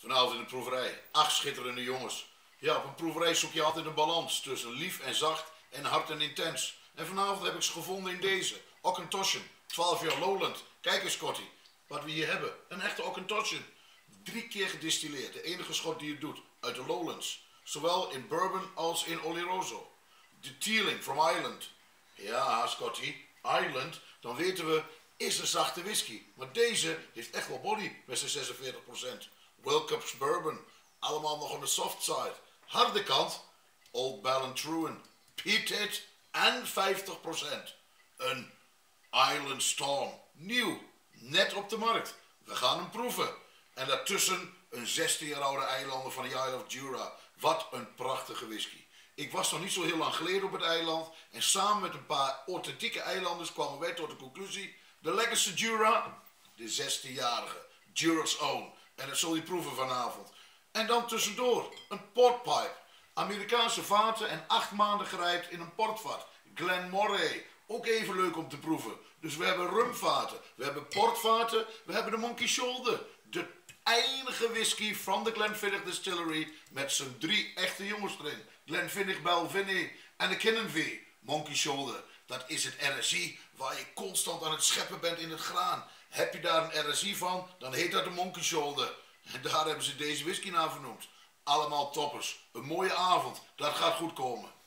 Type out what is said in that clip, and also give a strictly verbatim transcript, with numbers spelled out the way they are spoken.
Vanavond in de proeverij. Acht schitterende jongens. Ja, op een proeverij zoek je altijd een balans tussen lief en zacht en hard en intens. En vanavond heb ik ze gevonden in deze. Auchentoshan, twaalf jaar Lowland. Kijk eens, Scotty, wat we hier hebben. Een echte Auchentoshan. Drie keer gedistilleerd. De enige schot die het doet. Uit de Lowlands. Zowel in bourbon als in Oloroso. De Teeling from Ireland. Ja, Scotty, Ireland, dan weten we, is een zachte whisky. Maar deze heeft echt wel body met zijn zesenveertig procent. Wilcox Bourbon, allemaal nog on de soft side. Harde kant, Old Ballantrae, peated en vijftig procent. Een Island Storm, nieuw, net op de markt. We gaan hem proeven. En daartussen een zestien jaar oude eilander van de Isle of Jura. Wat een prachtige whisky. Ik was nog niet zo heel lang geleden op het eiland en samen met een paar authentieke eilanders kwamen wij tot de conclusie: de Legacy Jura, de zestienjarige, Jura's Own. En dat zul je proeven vanavond. En dan tussendoor een portpipe. Amerikaanse vaten en acht maanden gerijpt in een portvat. Glenmorangie, ook even leuk om te proeven. Dus we hebben rumvaten, we hebben portvaten, we hebben de Monkey Shoulder. De enige whisky van de Glenfiddich Distillery met zijn drie echte jongens erin. Glenfiddich, Balvenie en de Kinninvie. Monkey Shoulder, dat is het R S I waar je constant aan het scheppen bent in het graan. Heb je daar een R S I van, dan heet dat de Monkey Shoulder. En daar hebben ze deze whisky naar vernoemd. Allemaal toppers. Een mooie avond, dat gaat goed komen.